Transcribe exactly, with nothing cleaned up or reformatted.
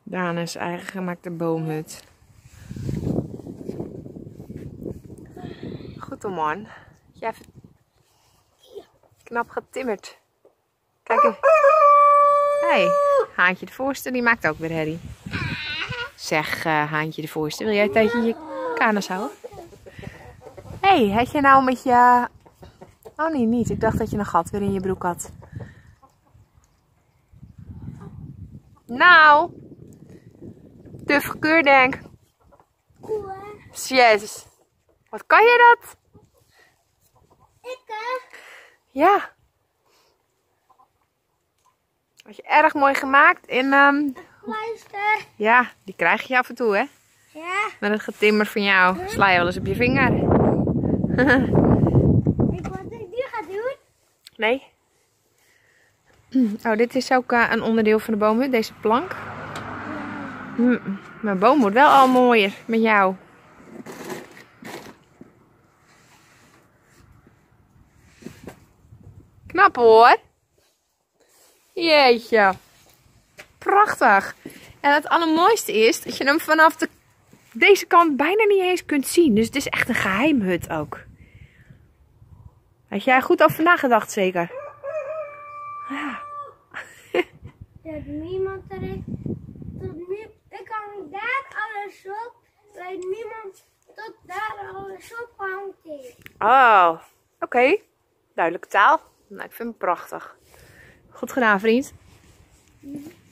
Dane's eigen gemaakte boomhut. Goed hoor, man. Jij hebt knap getimmerd. Kijk eens. Hé, hey, Haantje de Voorste, die maakt ook weer herrie. Zeg, uh, Haantje de Voorste, wil jij een tijdje je kanus houden? Hé, hey, had je nou met je... Oh nee, niet. Ik dacht dat je een gat weer in je broek had. Nou, de figuur denk. Yes. Wat kan je dat? Ik hè? Ja. Had je erg mooi gemaakt en um... luister. ja, die krijg je af en toe hè. Ja. Met het getimmer van jou sla je wel eens op je vinger. Ik wat ik nu ga doen? Nee. Oh, dit is ook uh, een onderdeel van de boomhut, deze plank. Mm, mijn boom wordt wel al mooier met jou. Knap hoor. Jeetje. Prachtig. En het allermooiste is dat je hem vanaf de, deze kant bijna niet eens kunt zien. Dus het is echt een geheimhut ook. Had jij goed over nagedacht zeker? Ja. Dat niemand erin. Tot nu, ik kan daar alles op. Weet niemand tot daar alles op hangt. Oh, oké. Okay. Duidelijke taal. Nou, ik vind het prachtig. Goed gedaan, vriend.